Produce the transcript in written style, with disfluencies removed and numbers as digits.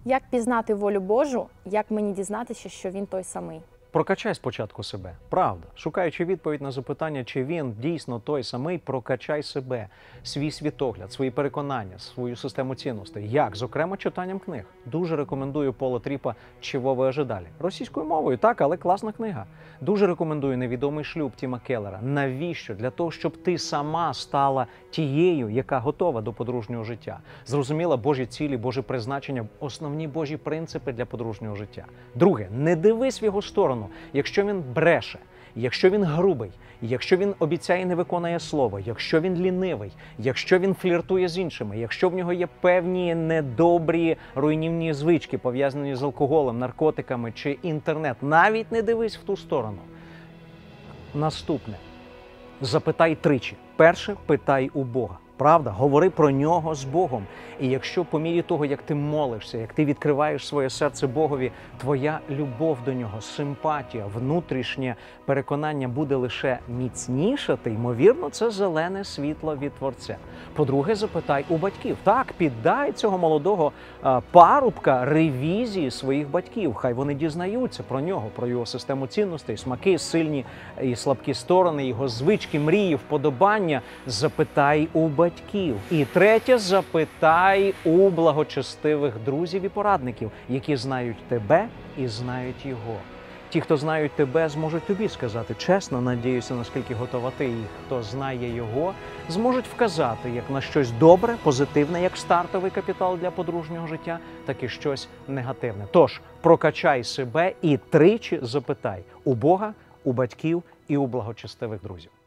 Як пізнати волю Божу, як мені дізнатися, що він той самий? Прокачай спочатку себе. Правда. Шукаючи відповідь на запитання, чи він дійсно той самий, прокачай себе, свій світогляд, свої переконання, свою систему цінностей. Як? Зокрема, читанням книг. Дуже рекомендую Пола Тріпа «Чого ви ожидали». Російською мовою, так, але класна книга. Дуже рекомендую «Невідомий шлюб» Тіма Келлера. Навіщо? Для того, щоб ти сама стала тією, яка готова до подружнього життя. Зрозуміла Божі цілі, Божі призначення, основні Божі принципи для подружнього життя. Друге, не дивись в його сторону. Якщо він бреше, якщо він грубий, якщо він обіцяє і не виконує слово, якщо він лінивий, якщо він фліртує з іншими, якщо в нього є певні недобрі руйнівні звички, пов'язані з алкоголем, наркотиками чи інтернет, навіть не дивись в ту сторону. Наступне. Запитай тричі. Перше, питай у Бога. Правда? Говори про нього з Богом. І якщо по мірі того, як ти молишся, як ти відкриваєш своє серце Богові, твоя любов до нього, симпатія, внутрішнє переконання буде лише міцнішати, ймовірно, це зелене світло від Творця. По-друге, запитай у батьків. Так, піддай цього молодого парубка ревізії своїх батьків. Хай вони дізнаються про нього, про його систему цінностей, смаки, сильні і слабкі сторони, його звички, мрії, вподобання. Запитай у батьків. І третє, запитай у благочестивих друзів і порадників, які знають тебе і знають його. Ті, хто знають тебе, зможуть тобі сказати чесно, надіюся, наскільки готова ти, і хто знає його, зможуть вказати як на щось добре, позитивне, як стартовий капітал для подружнього життя, так і щось негативне. Тож, прокачай себе і тричі запитай у Бога, у батьків і у благочестивих друзів.